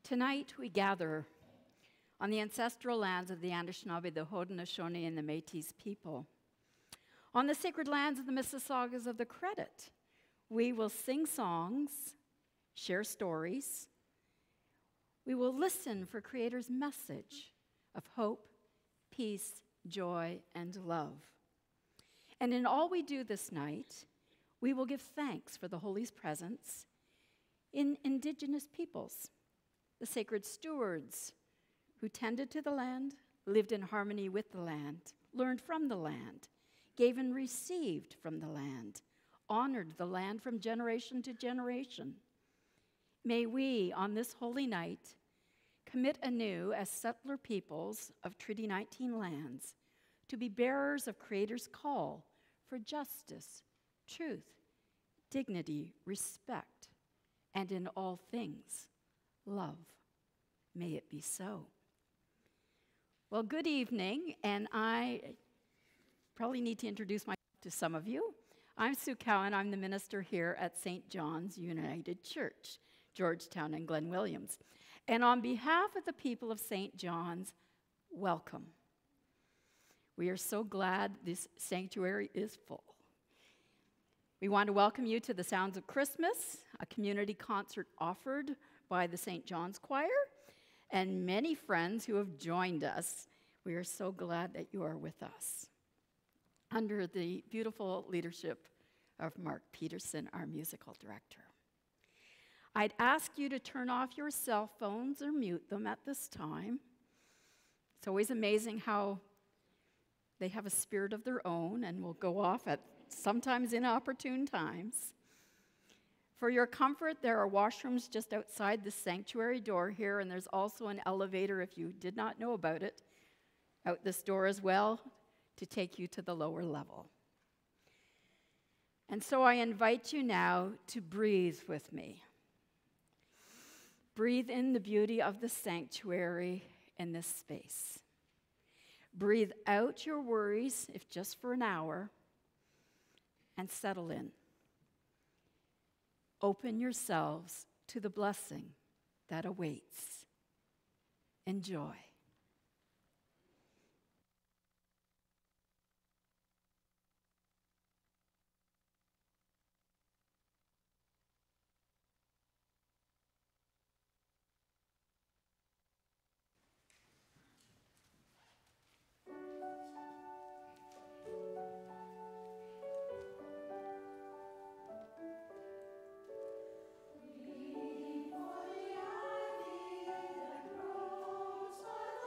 Tonight we gather on the ancestral lands of the Anishinaabe, the Haudenosaunee, and the Métis people. On the sacred lands of the Mississaugas of the Credit, we will sing songs, share stories. We will listen for Creator's message of hope, peace, joy, and love. And in all we do this night, we will give thanks for the Holy's presence in Indigenous peoples, the sacred stewards who tended to the land, lived in harmony with the land, learned from the land, gave and received from the land, honored the land from generation to generation. May we, on this holy night, commit anew as settler peoples of Treaty 19 lands to be bearers of Creator's call for justice, truth, dignity, respect, and in all things, love. May it be so. Well, good evening, and I probably need to introduce myself to some of you. I'm Sue Cowan. I'm the minister here at St. John's United Church, Georgetown and Glen Williams. And on behalf of the people of St. John's, welcome. We are so glad this sanctuary is full. We want to welcome you to the Sounds of Christmas, a community concert offered by the St. John's Choir, and many friends who have joined us. We are so glad that you are with us. Under the beautiful leadership of Mark Peterson, our musical director. I'd ask you to turn off your cell phones or mute them at this time. It's always amazing how they have a spirit of their own and will go off at sometimes inopportune times. For your comfort, there are washrooms just outside the sanctuary door here, and there's also an elevator, if you did not know about it, out this door as well, to take you to the lower level. And so I invite you now to breathe with me. Breathe in the beauty of the sanctuary in this space. Breathe out your worries, if just for an hour, and settle in. Open yourselves to the blessing that awaits. Enjoy. Before the ivy that grows by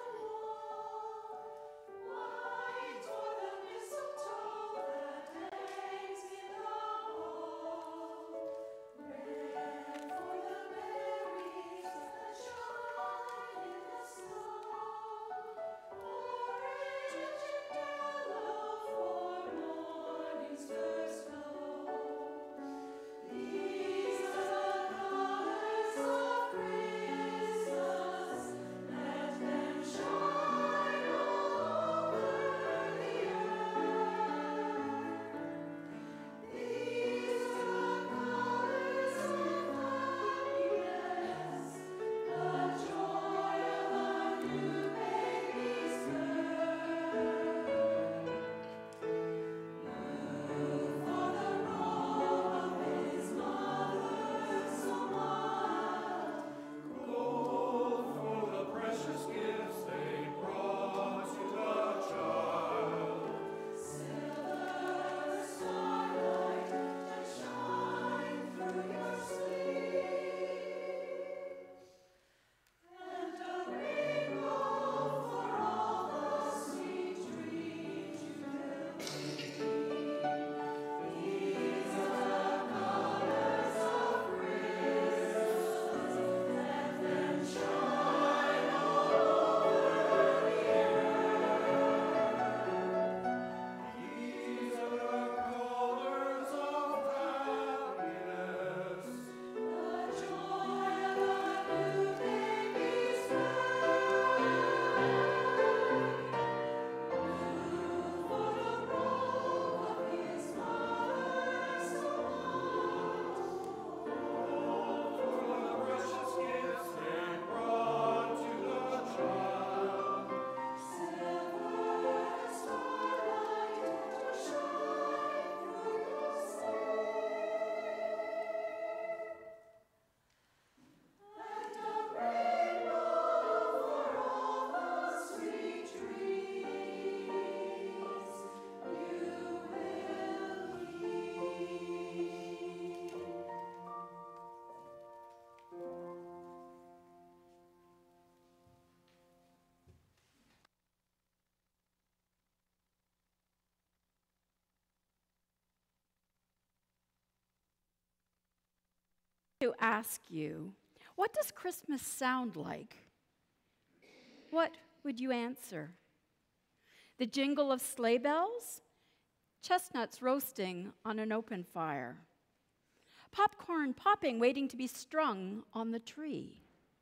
To ask you, what does Christmas sound like? What would you answer? The jingle of sleigh bells? Chestnuts roasting on an open fire? Popcorn popping, waiting to be strung on the tree?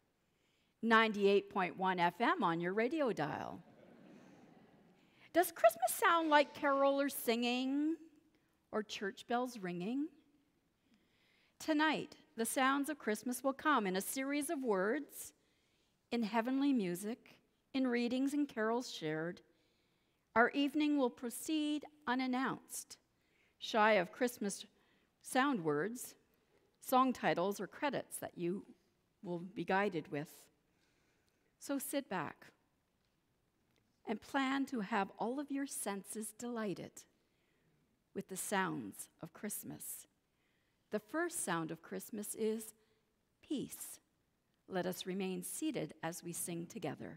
98.1 FM on your radio dial? Does Christmas sound like carolers singing or church bells ringing? Tonight, the sounds of Christmas will come in a series of words, in heavenly music, in readings and carols shared. Our evening will proceed unannounced, shy of Christmas sound words, song titles, or credits that you will be guided with. So sit back and plan to have all of your senses delighted with the sounds of Christmas. The first sound of Christmas is peace. Let us remain seated as we sing together.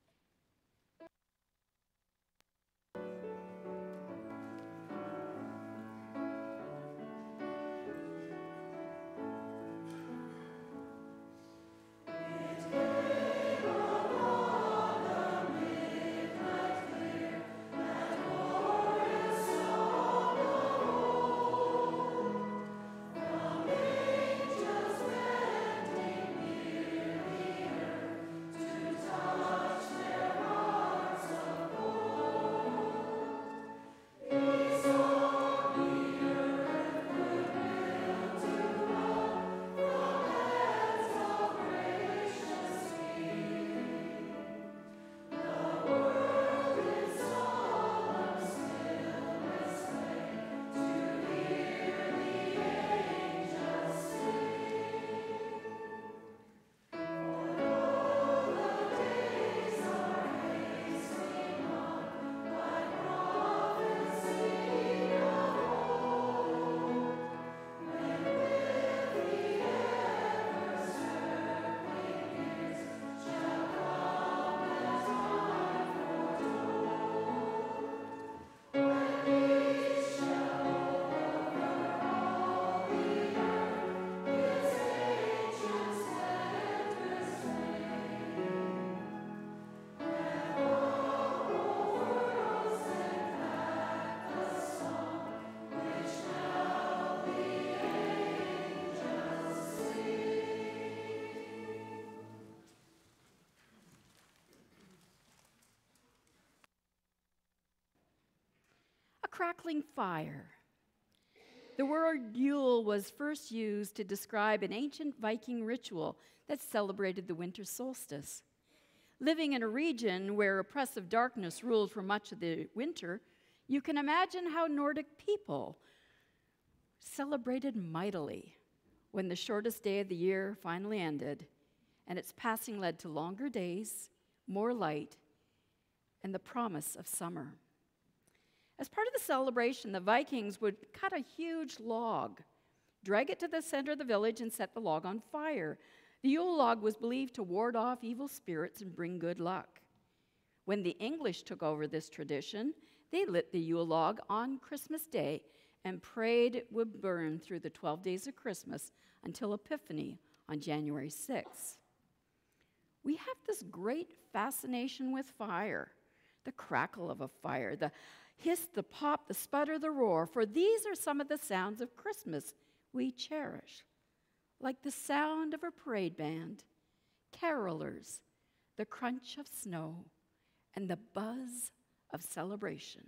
Crackling fire. The word Yule was first used to describe an ancient Viking ritual that celebrated the winter solstice. Living in a region where oppressive darkness ruled for much of the winter, you can imagine how Nordic people celebrated mightily when the shortest day of the year finally ended, and its passing led to longer days, more light, and the promise of summer. As part of the celebration, the Vikings would cut a huge log, drag it to the center of the village, and set the log on fire. The Yule log was believed to ward off evil spirits and bring good luck. When the English took over this tradition, they lit the Yule log on Christmas Day and prayed it would burn through the 12 days of Christmas until Epiphany on January 6th. We have this great fascination with fire, the crackle of a fire, the hiss, the pop, the sputter, the roar, for these are some of the sounds of Christmas we cherish, like the sound of a parade band, carolers, the crunch of snow, and the buzz of celebration.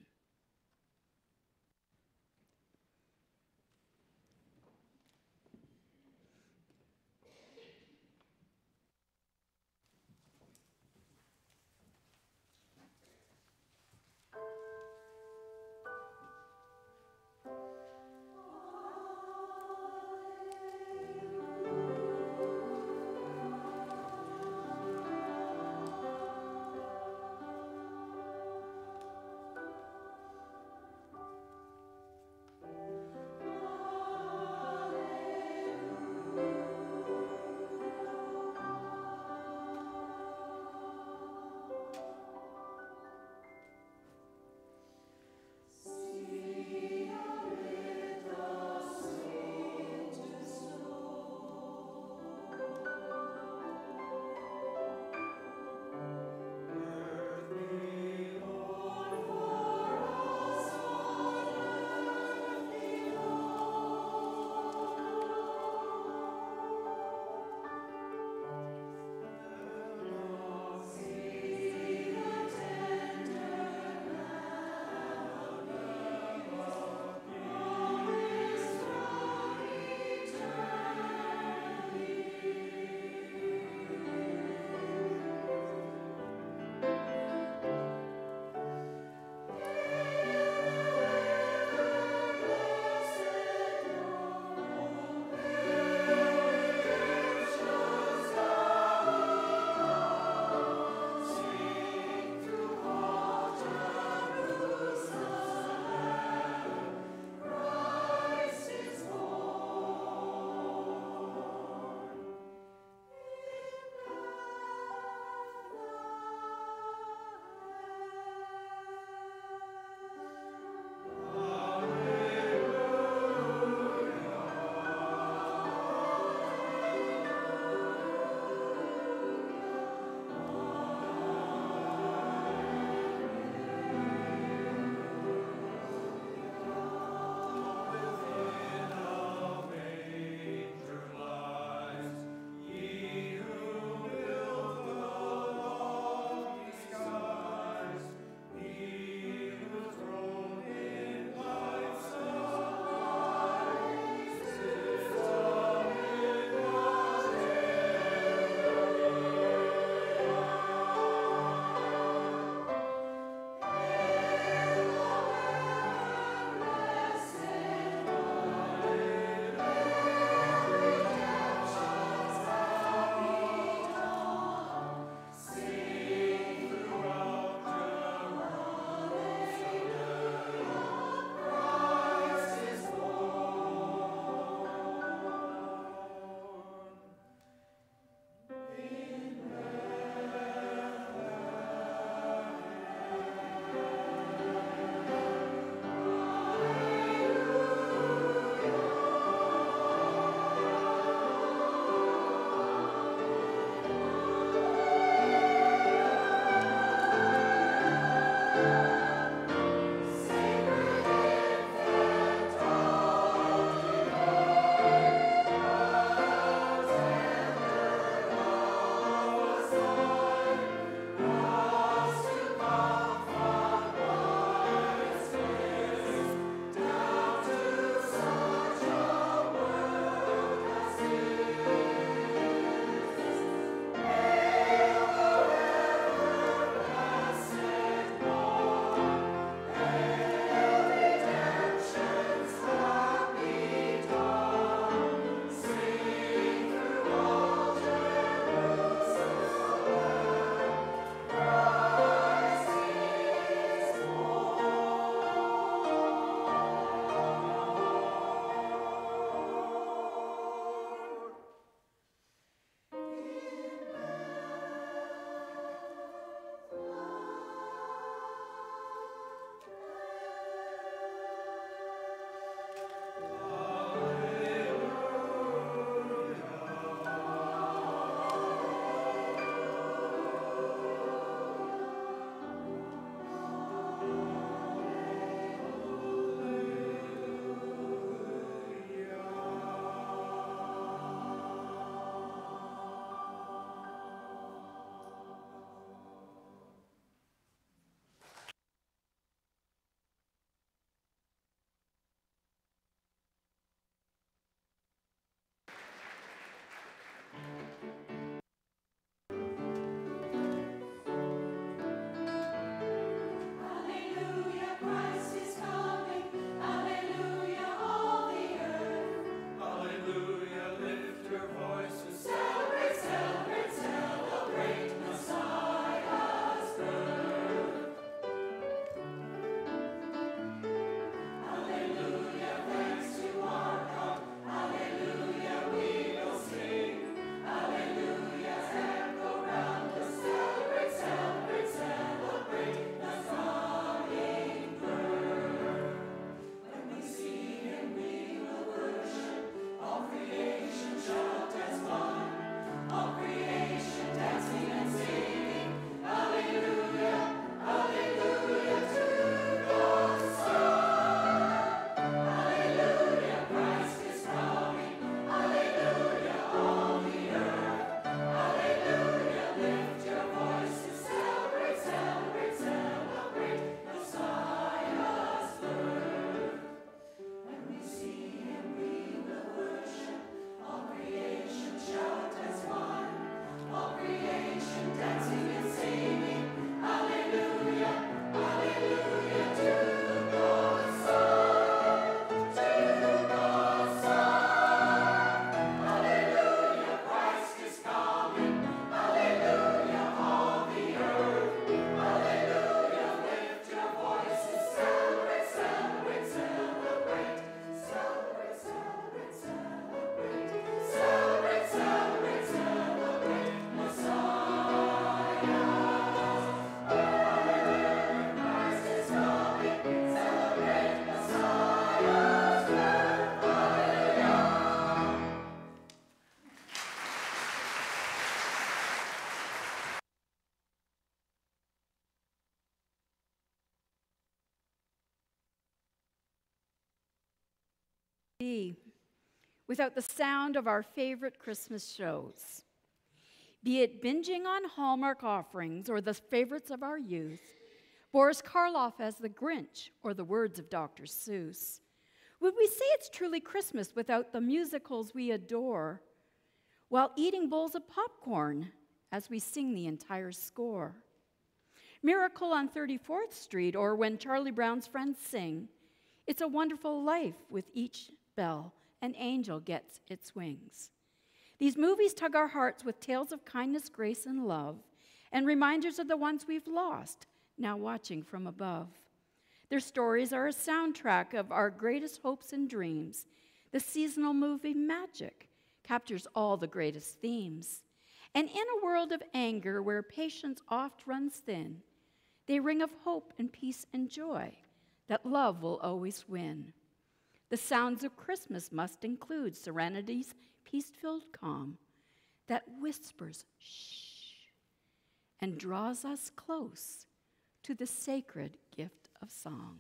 be without the sound of our favorite Christmas shows. Be it binging on Hallmark offerings or the favorites of our youth, Boris Karloff as the Grinch or the words of Dr. Seuss. Would we say it's truly Christmas without the musicals we adore, while eating bowls of popcorn as we sing the entire score? Miracle on 34th Street, or When Charlie Brown's Friends Sing, It's a Wonderful Life, with each bell an angel gets its wings. These movies tug our hearts with tales of kindness, grace, and love, and reminders of the ones we've lost, now watching from above. Their stories are a soundtrack of our greatest hopes and dreams. The seasonal movie Magic captures all the greatest themes. And in a world of anger where patience oft runs thin, they ring of hope and peace and joy, that love will always win. The sounds of Christmas must include serenity's peace-filled calm that whispers shh and draws us close to the sacred gift of song.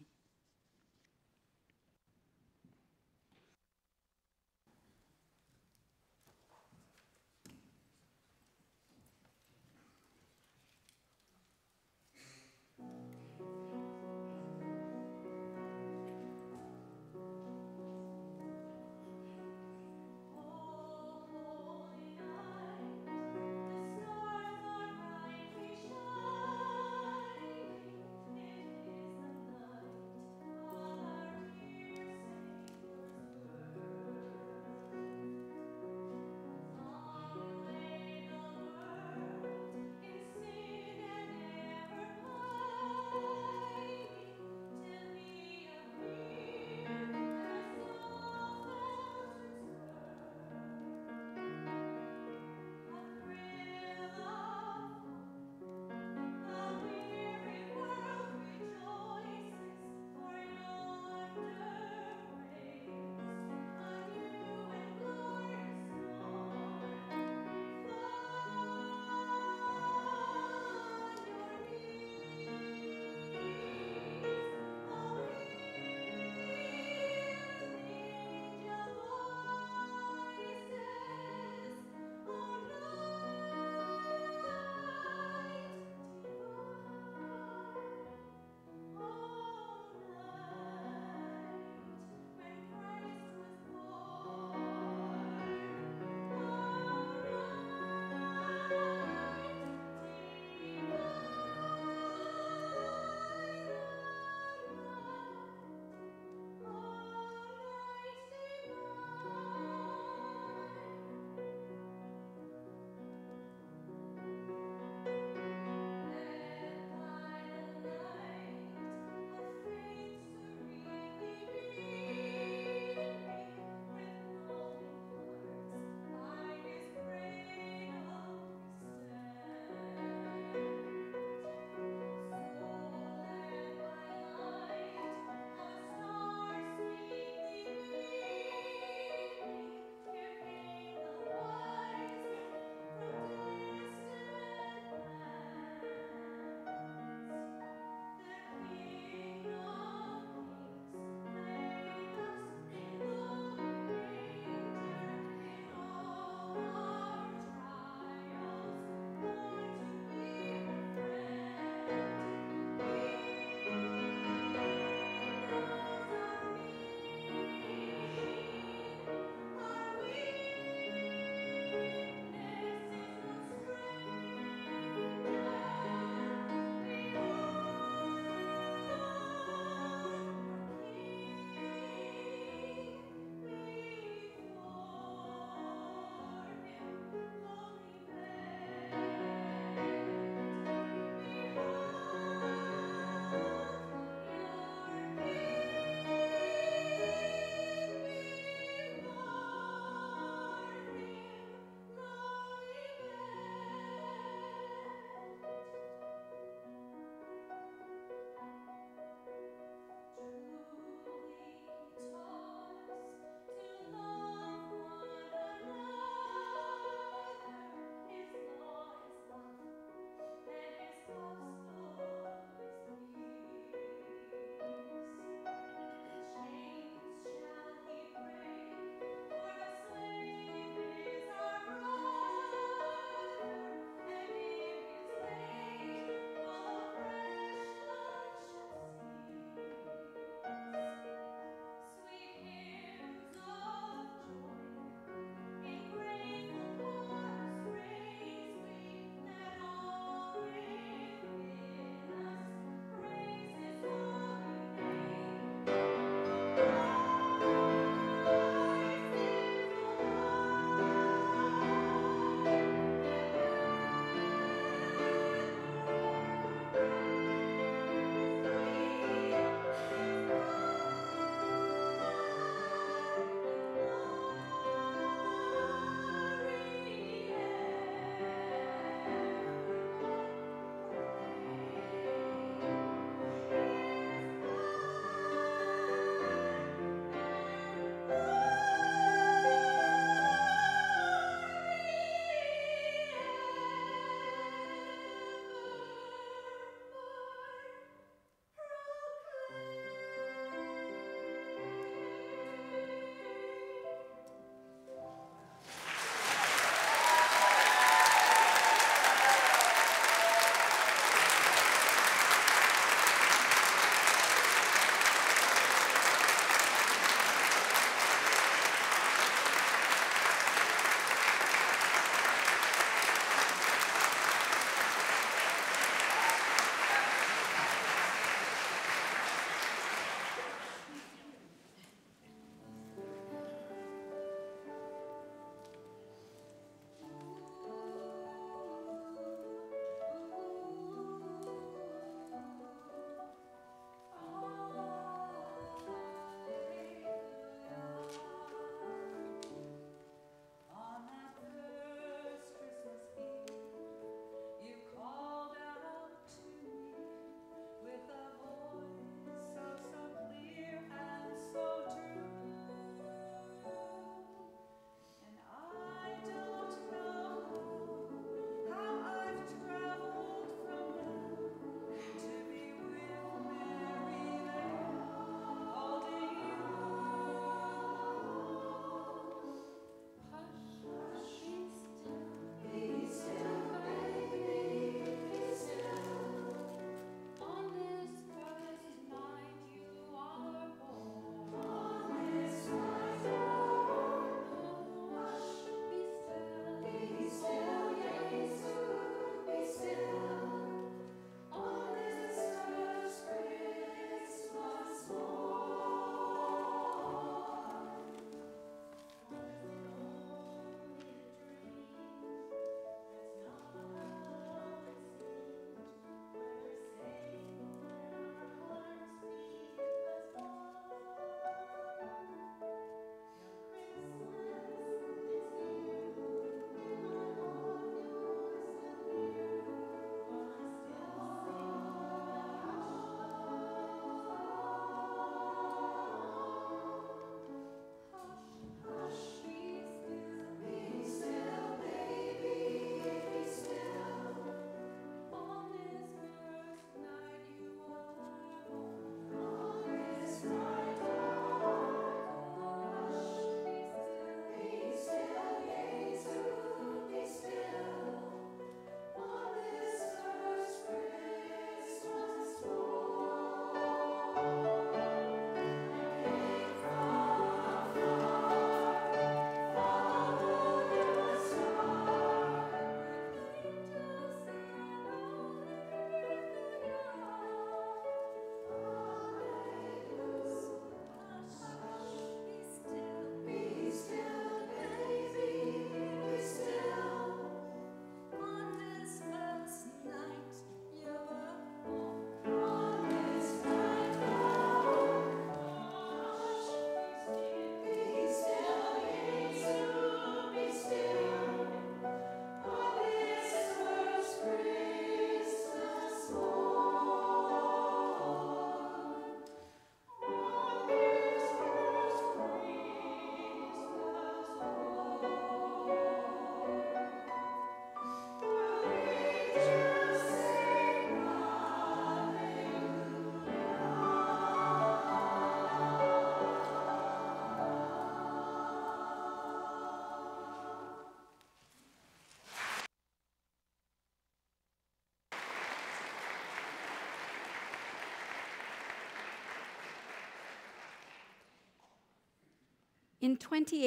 In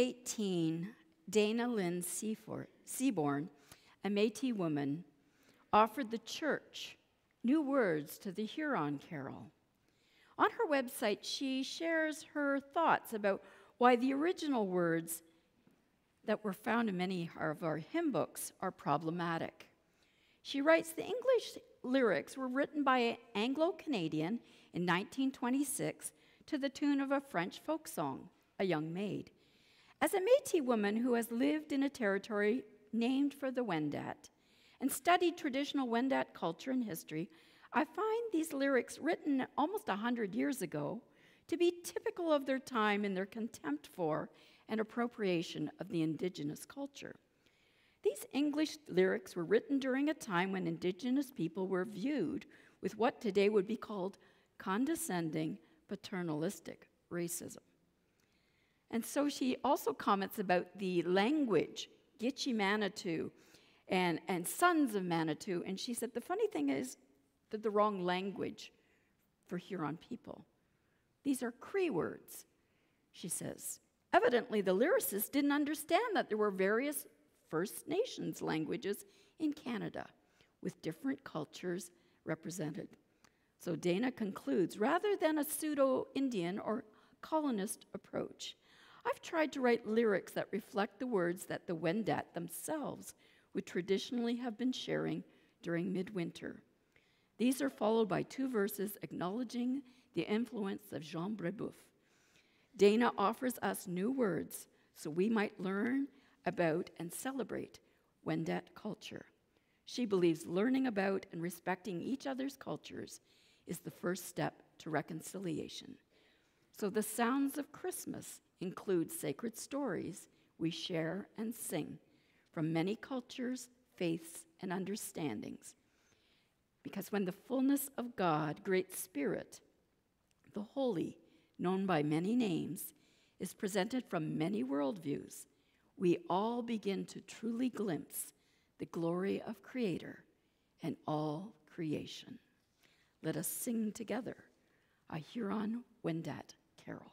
2018, Dana Lynn Seaborn, a Métis woman, offered the church new words to the Huron Carol. On her website, she shares her thoughts about why the original words that were found in many of our hymn books are problematic. She writes, the English lyrics were written by an Anglo-Canadian in 1926 to the tune of a French folk song, A Young Maid. As a Métis woman who has lived in a territory named for the Wendat and studied traditional Wendat culture and history, I find these lyrics written almost 100 years ago to be typical of their time in their contempt for and appropriation of the Indigenous culture. These English lyrics were written during a time when Indigenous people were viewed with what today would be called condescending, paternalistic racism. And so she also comments about the language, Gitche Manitou, and Sons of Manitou, and she said the funny thing is that the wrong language for Huron people. These are Cree words, she says. Evidently, the lyricist didn't understand that there were various First Nations languages in Canada with different cultures represented. So Dana concludes, rather than a pseudo-Indian or colonist approach, I've tried to write lyrics that reflect the words that the Wendat themselves would traditionally have been sharing during midwinter. These are followed by 2 verses acknowledging the influence of Jean Brebeuf. Dana offers us new words so we might learn about and celebrate Wendat culture. She believes learning about and respecting each other's cultures is the first step to reconciliation. So the sounds of Christmas include sacred stories we share and sing from many cultures, faiths, and understandings. Because when the fullness of God, Great Spirit, the Holy, known by many names, is presented from many worldviews, we all begin to truly glimpse the glory of Creator and all creation. Let us sing together a Huron Wendat carol.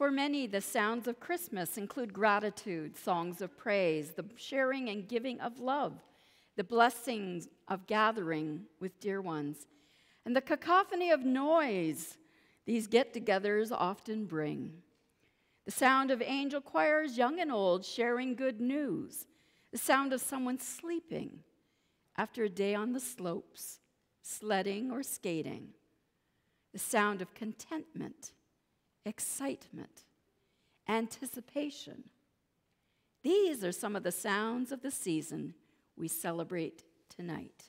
For many, the sounds of Christmas include gratitude, songs of praise, the sharing and giving of love, the blessings of gathering with dear ones, and the cacophony of noise these get-togethers often bring. The sound of angel choirs, young and old, sharing good news, the sound of someone sleeping after a day on the slopes, sledding or skating, the sound of contentment, excitement, anticipation. These are some of the sounds of the season we celebrate tonight.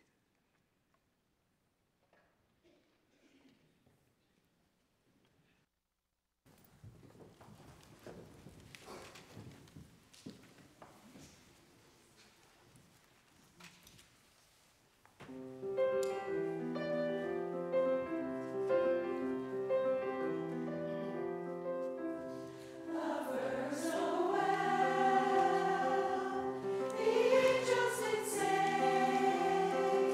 The angels did say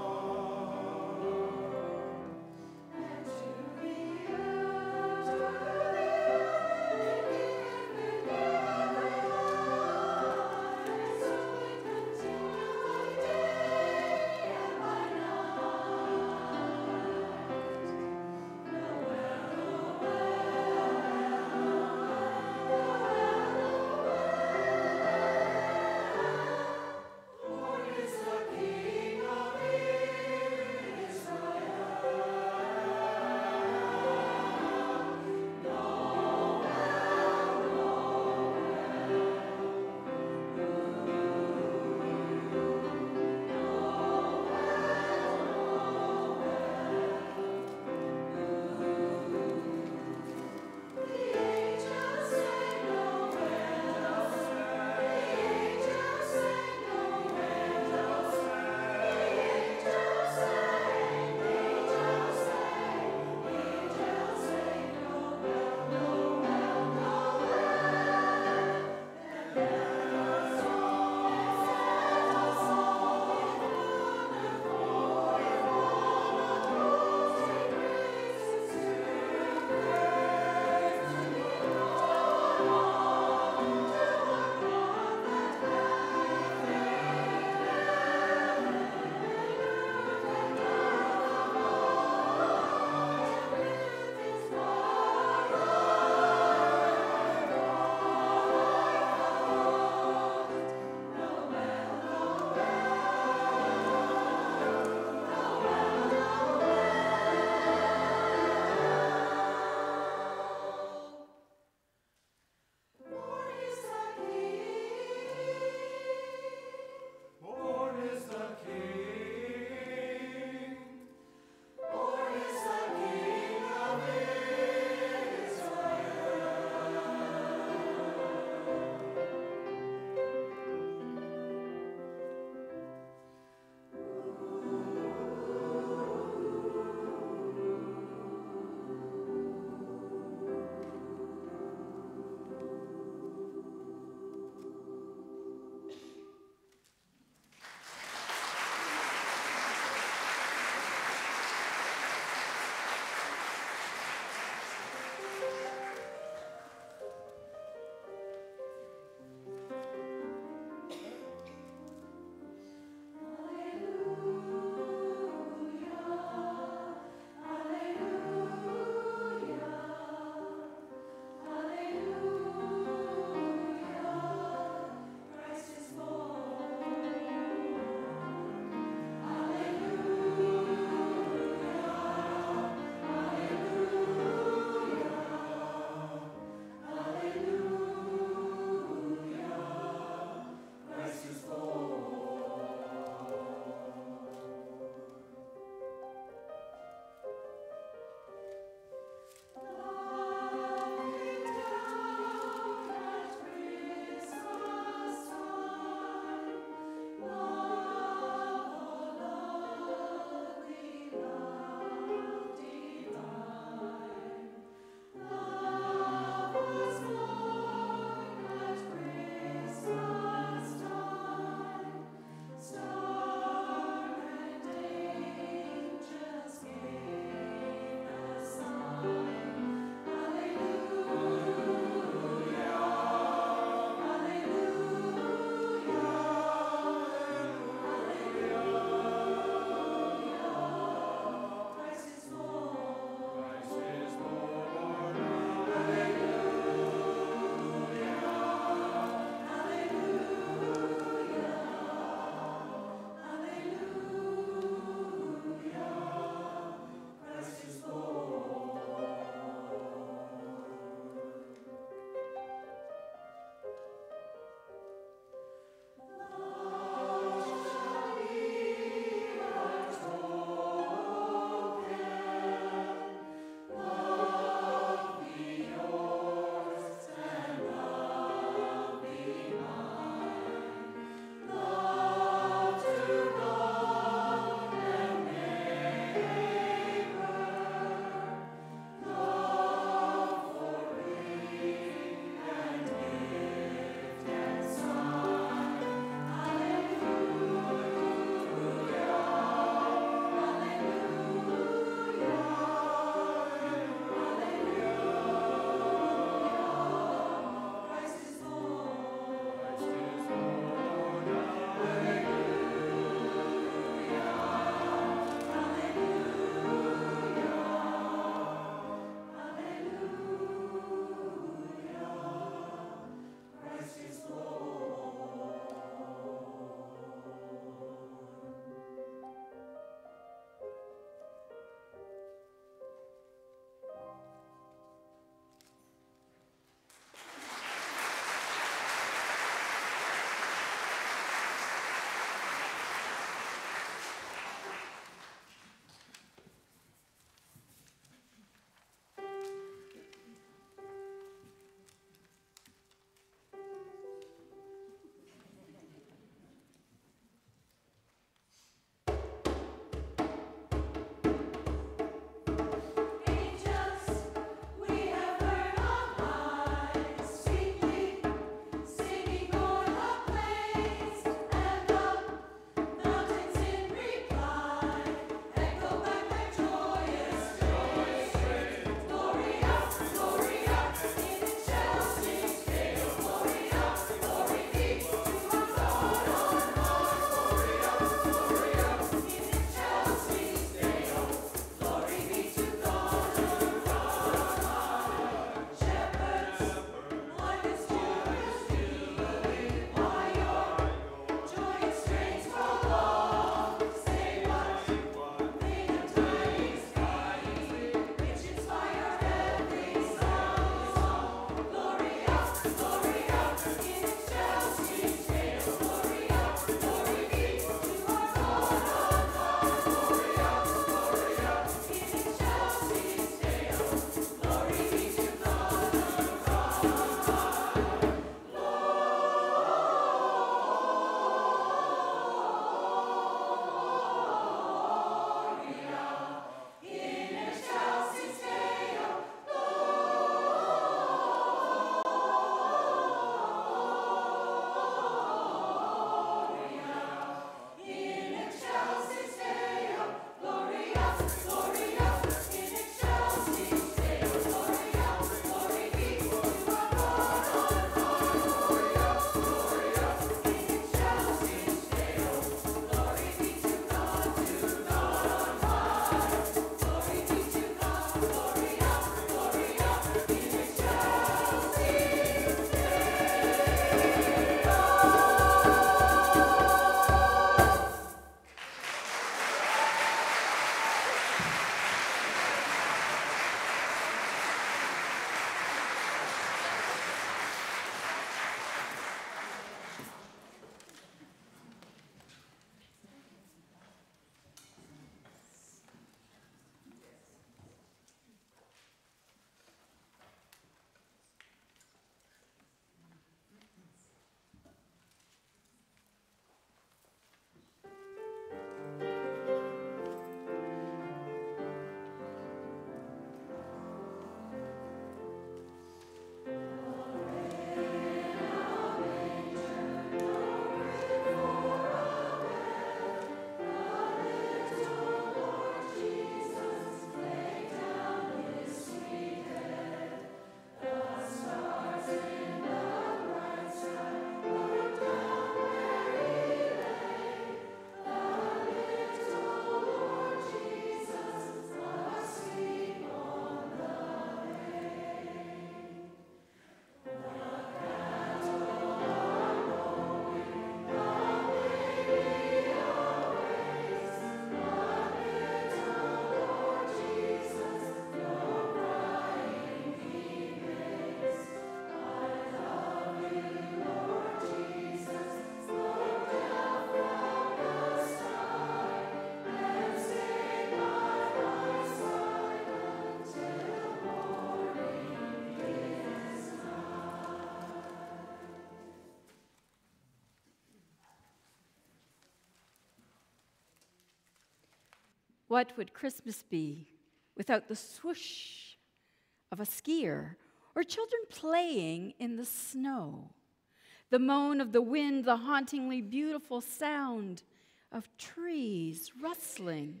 What would Christmas be without the swoosh of a skier or children playing in the snow? The moan of the wind, the hauntingly beautiful sound of trees rustling,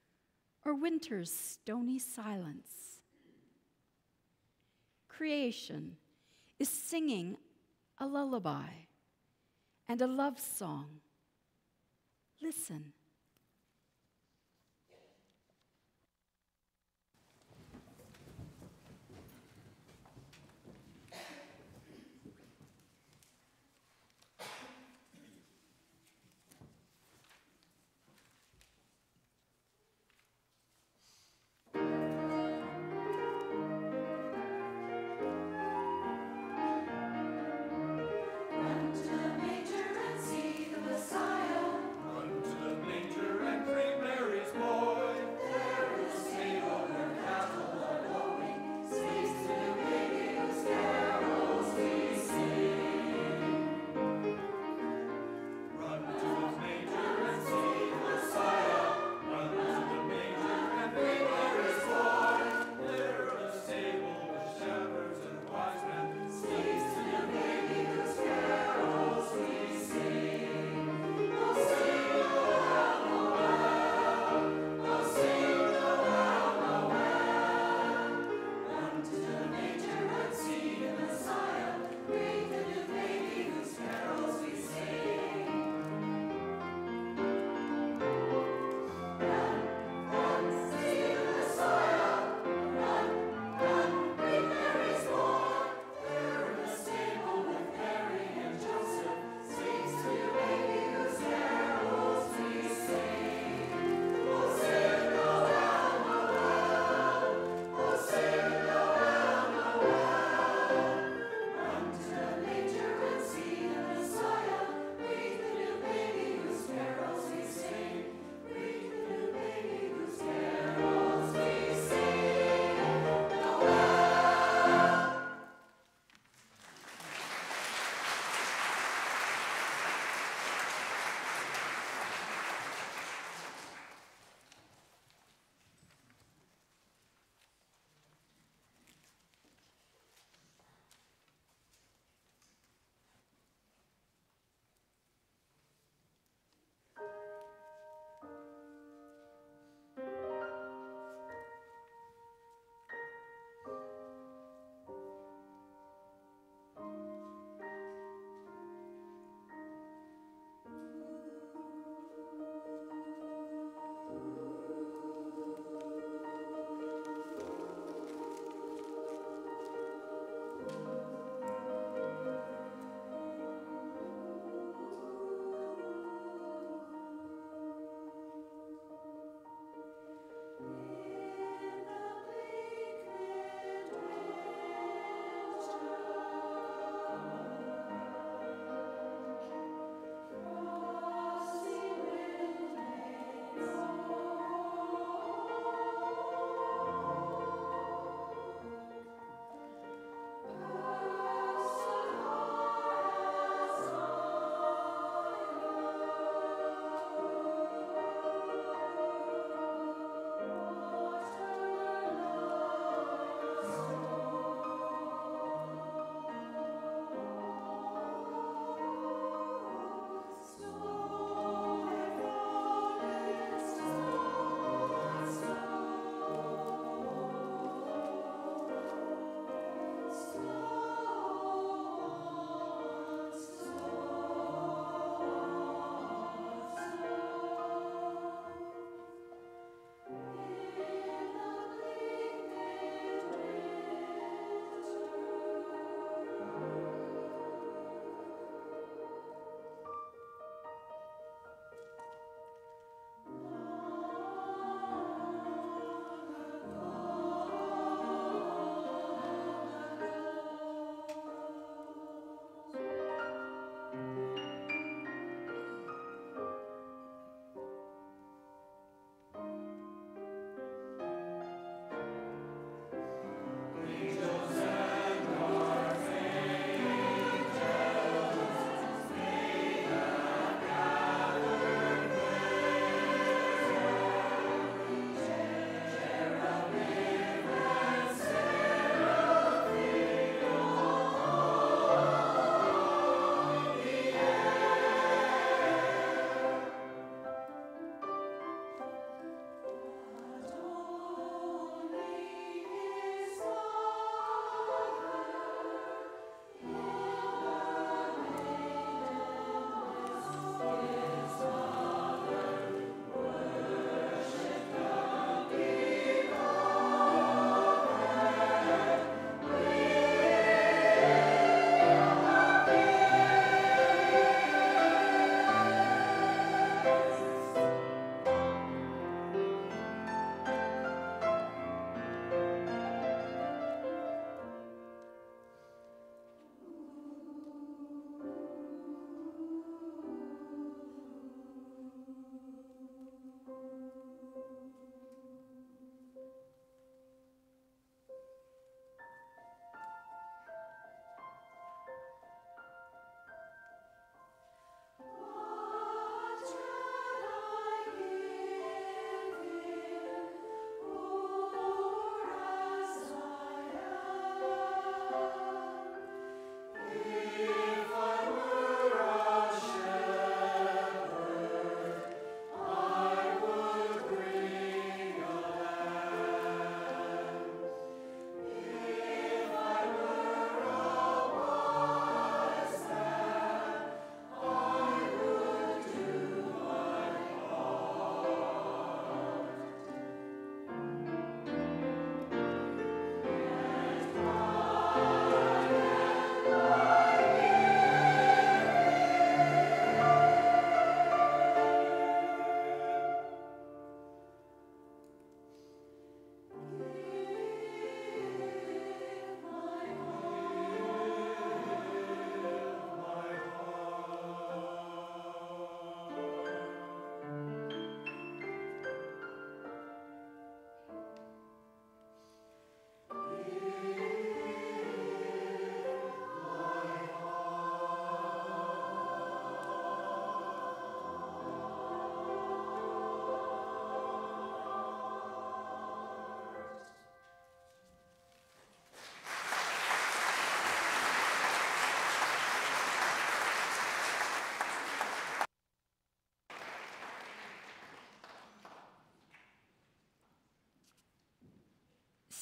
or winter's stony silence. Creation is singing a lullaby and a love song. Listen. Run to the manger and see the Messiah. Run to the manger.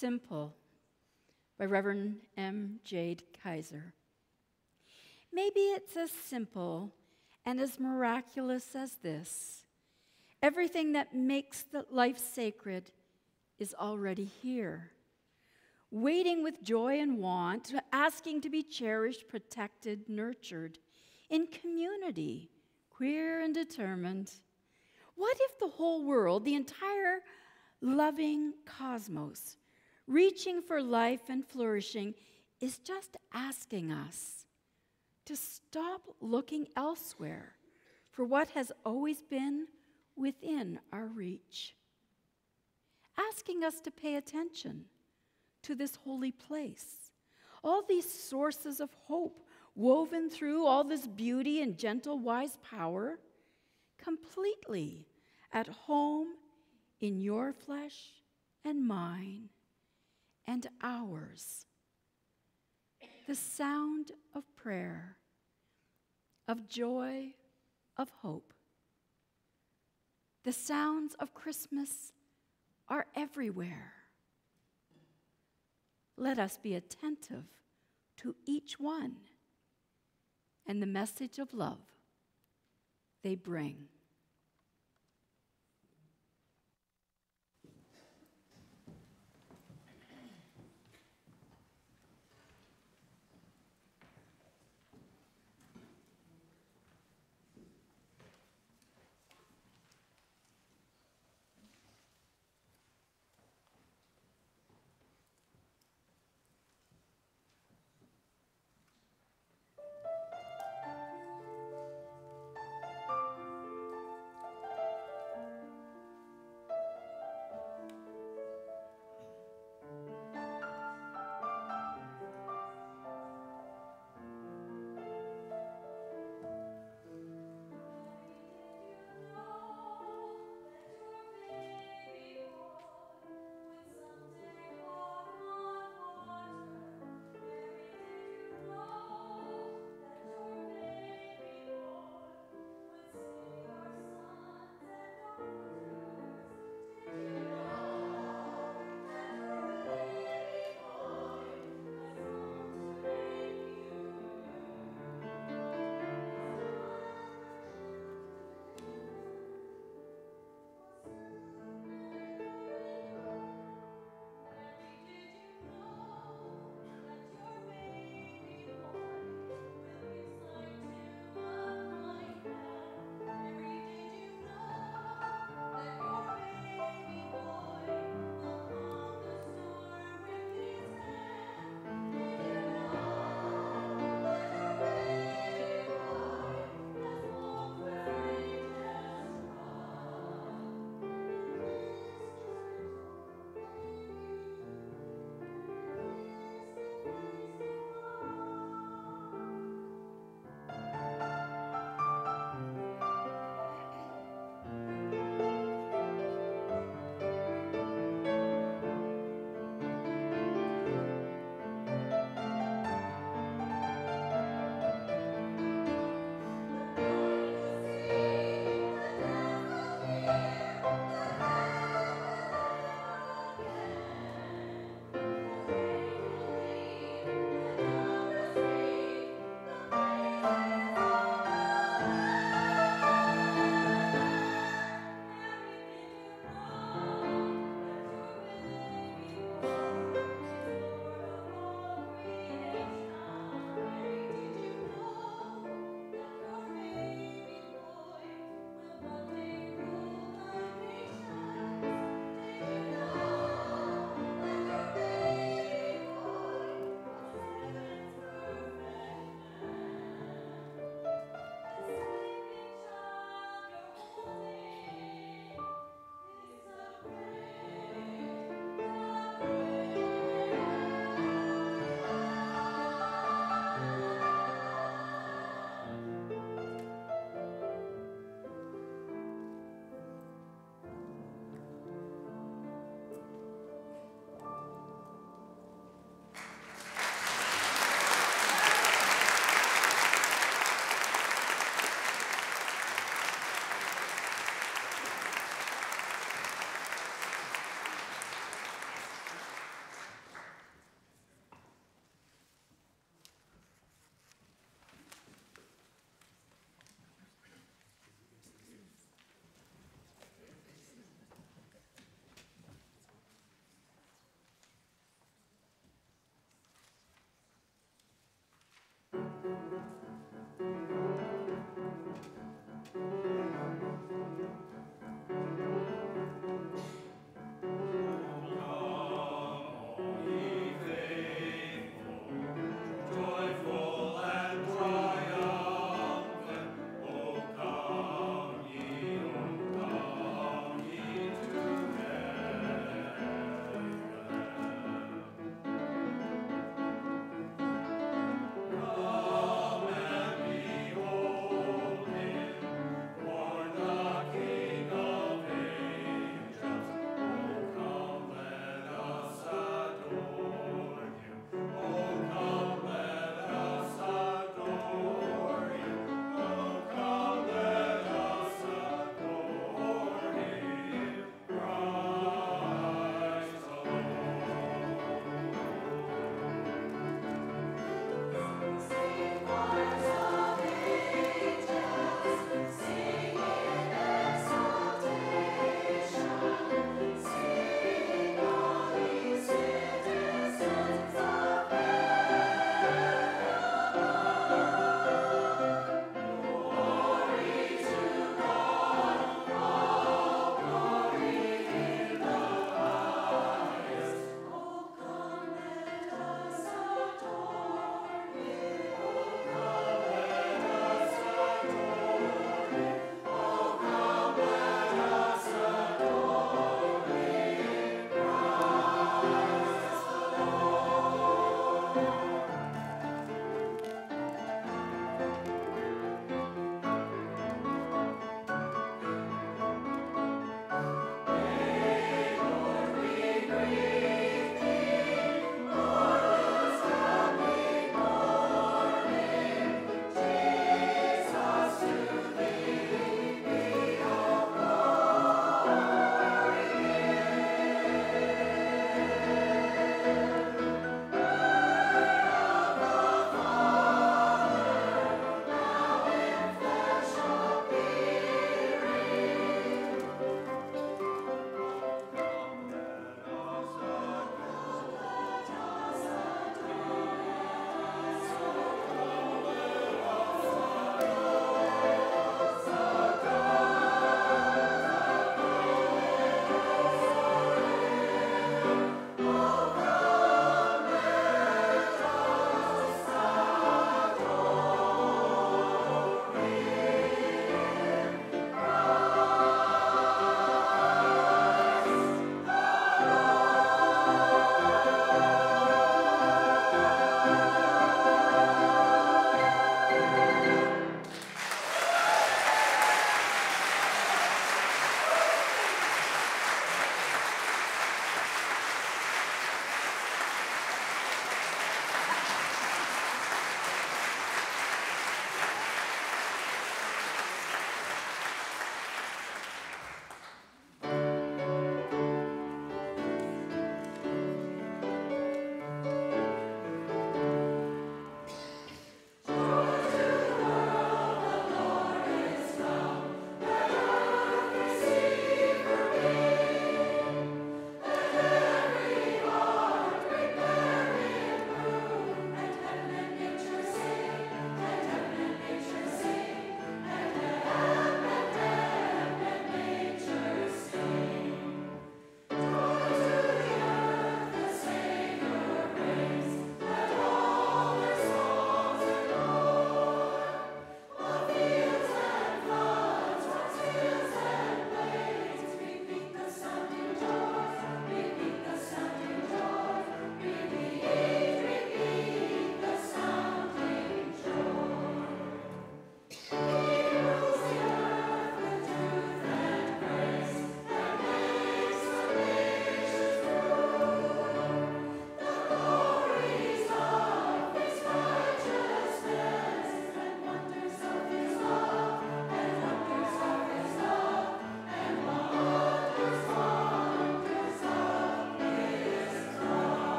Simple by Reverend M. Jade Kaiser. Maybe it's as simple and as miraculous as this. Everything that makes the life sacred is already here, waiting with joy and want, asking to be cherished, protected, nurtured, in community, queer and determined. What if the whole world, the entire loving cosmos, reaching for life and flourishing, is just asking us to stop looking elsewhere for what has always been within our reach? Asking us to pay attention to this holy place, all these sources of hope woven through all this beauty and gentle, wise power, completely at home in your flesh and mine and ours. The sound of prayer, of joy, of hope. The sounds of Christmas are everywhere. Let us be attentive to each one and the message of love they bring.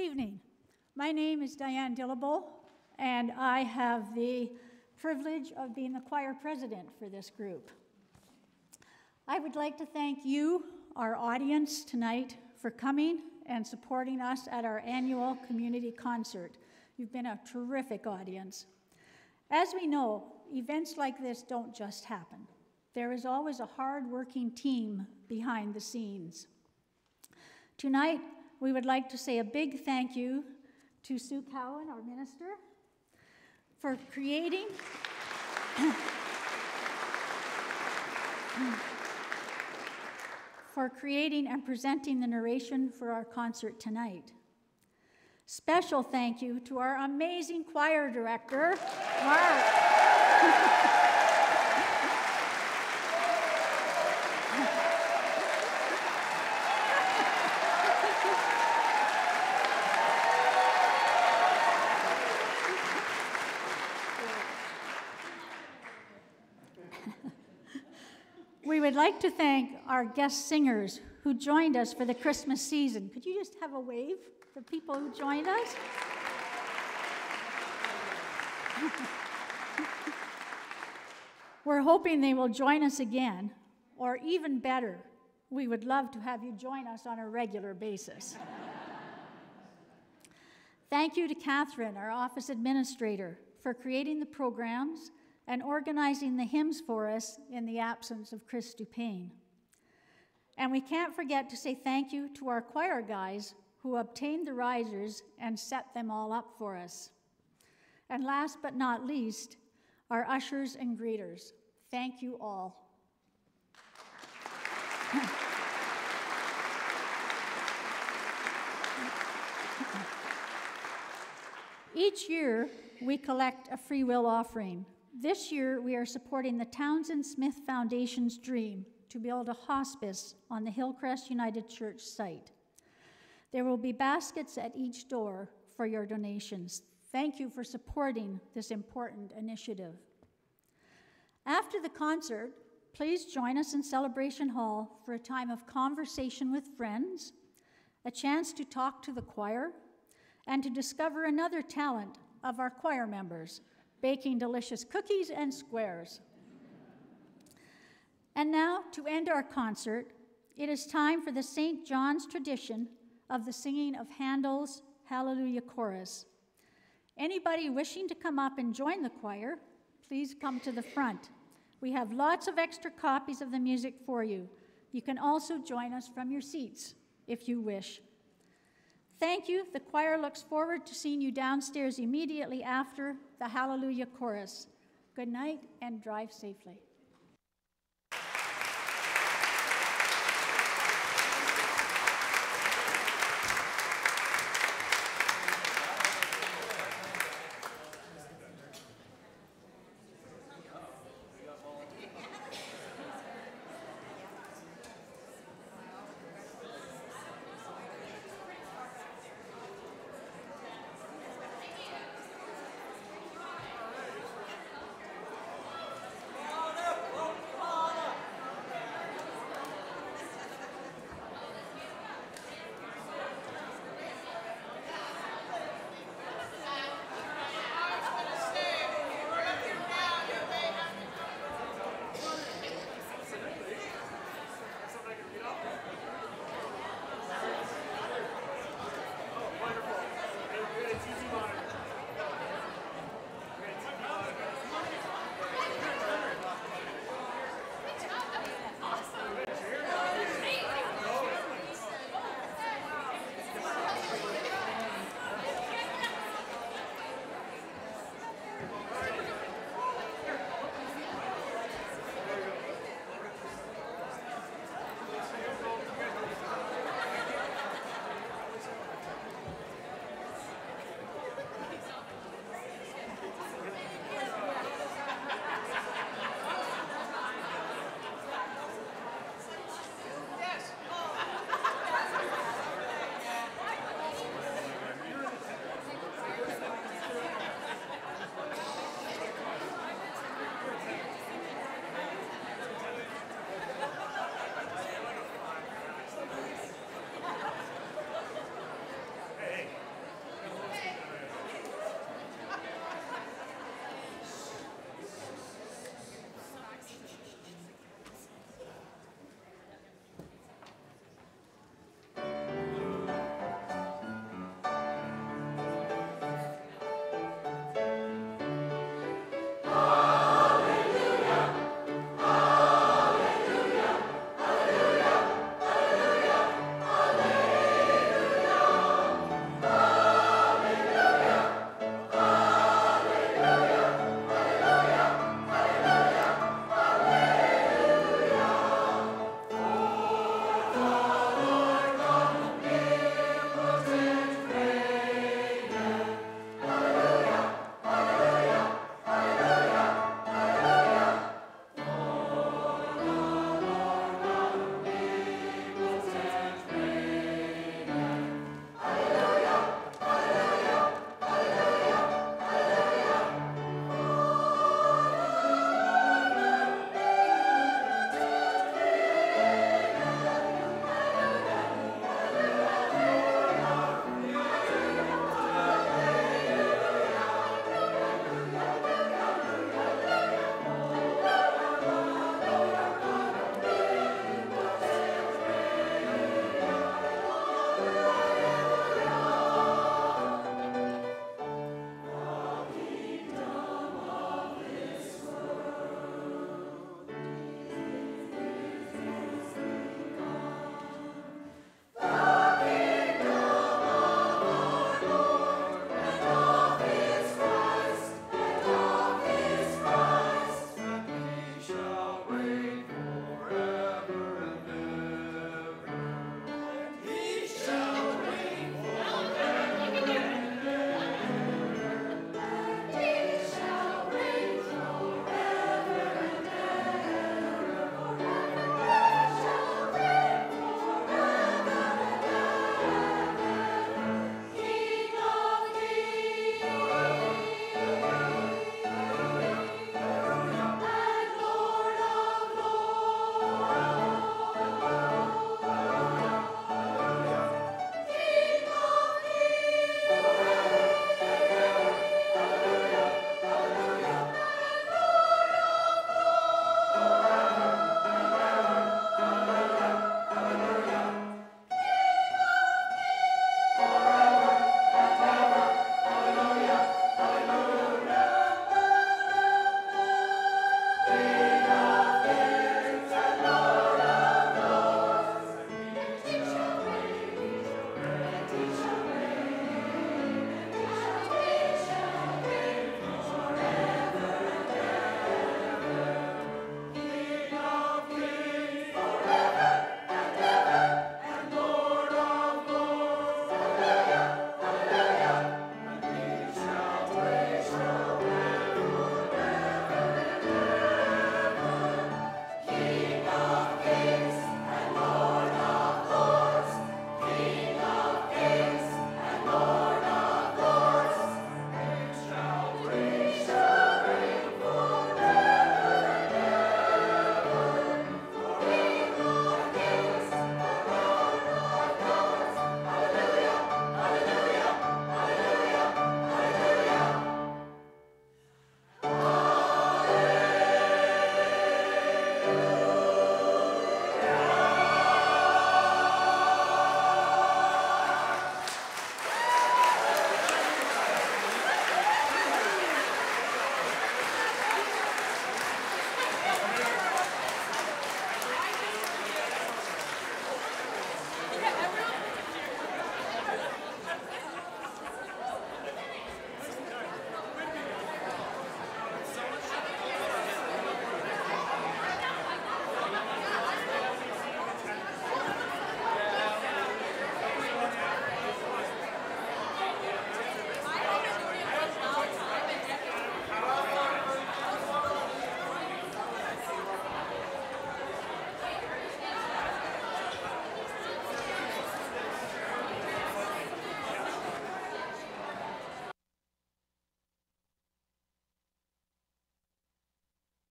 evening. My name is Diane Dillable, and I have the privilege of being the choir president for this group. I would like to thank you, our audience tonight, for coming and supporting us at our annual community concert. You've been a terrific audience. As we know, events like this don't just happen. There is always a hard-working team behind the scenes. Tonight, we would like to say a big thank you to Sue Cowan, our minister, for creating and presenting the narration for our concert tonight. Special thank you to our amazing choir director, Mark. We would like to thank our guest singers who joined us for the Christmas season. Could you just have a wave for people who joined us? We're hoping they will join us again, or even better, we would love to have you join us on a regular basis. Thank you to Catherine, our office administrator, for creating the programs and organizing the hymns for us in the absence of Chris Dupain. And we can't forget to say thank you to our choir guys who obtained the risers and set them all up for us. And last but not least, our ushers and greeters. Thank you all. Each year, we collect a free will offering. This year, we are supporting the Townsend Smith Foundation's dream to build a hospice on the Hillcrest United Church site. There will be baskets at each door for your donations. Thank you for supporting this important initiative. After the concert, please join us in Celebration Hall for a time of conversation with friends, a chance to talk to the choir, and to discover another talent of our choir members, baking delicious cookies and squares. And now, to end our concert, it is time for the St. John's tradition of the singing of Handel's Hallelujah Chorus. Anybody wishing to come up and join the choir, please come to the front. We have lots of extra copies of the music for you. You can also join us from your seats, if you wish. Thank you. The choir looks forward to seeing you downstairs immediately after the Hallelujah Chorus. Good night and drive safely.